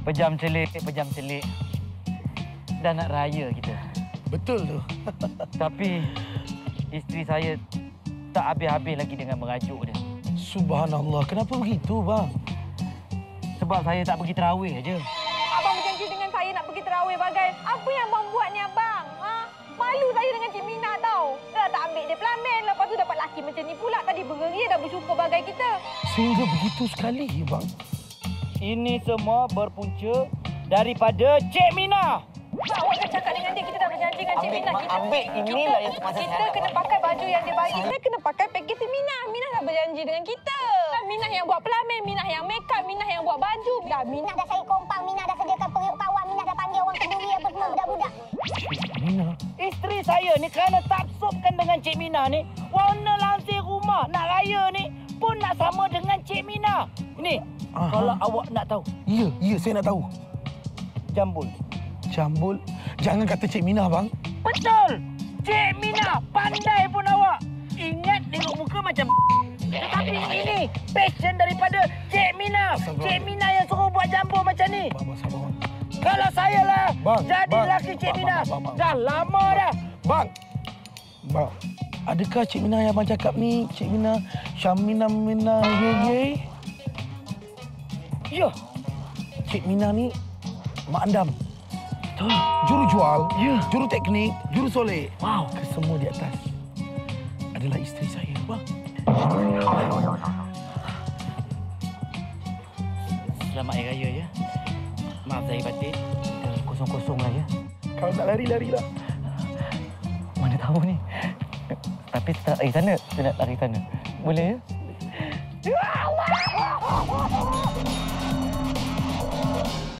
Pejam celik. Dah nak raya kita. Betul tu. Tapi isteri saya tak habis-habis lagi dengan merajuk dia. Subhanallah, kenapa begitu, bang? Sebab saya tak pergi terawih aja. Abang berjanji dengan saya nak pergi terawih bagai. Apa yang abang buat ni, abang? Ha? Malu saya dengan Cik Mina tau. Dah tak ambil dia pelamin. Lepas tu dapat laki macam ni pula. Tadi bergeria dah bersyukur bagai kita. Sehingga begitu sekali, bang. Ini semua berpunca daripada Cik Mina. Awak dah cakap dengan dia. Kita dah berjanji dengan Cik Mina. Ambil inilah yang sepatutnya Kita kena pakai baju yang dia bagi. Kita kena pakai paket Cik Mina. Mina dah berjanji dengan kita. Mina yang buat pelamin. Mina yang make up. Mina yang buat baju. Mina dah cari kompang. Mina dah sediakan periuk kawan. Mina dah panggil orang kenduri apa semua budak-budak. Mina. Isteri saya ni kerana taksubkan dengan Cik Mina ni, warna lansir rumah nak raya ni pun nak sama dengan Cik Mina. Ni, kalau awak nak tahu. Ya, saya nak tahu. Jambul. Jambul. Jangan kata Cik Mina, bang. Betul! Cik Mina, pandai pun awak. Ingat tengok muka macam tetapi ini passion daripada Cik Mina. Cik Mina yang suruh buat jambul macam ni. Bang, sabar, bang. Kalau saya lah jadi bang, lelaki Cik Mina, bang. dah lama dah. Bang. Adakah Cik Mina yang abang cakap ni? Cik Mina, Syamina Mina, ye. Ya. Cik Mina ni mak andam. Betul. Juru jual, juru teknik, juru soleh. Wow. Kesemua di atas adalah isteri saya, bang. Selamat Hari Raya ya. Maaf saya batin. Kosong-kosong lah ya. Kalau nak lari lah. Mana tahu ni. Tapi tak lari sana. Saya nak lari sana. Boleh ya?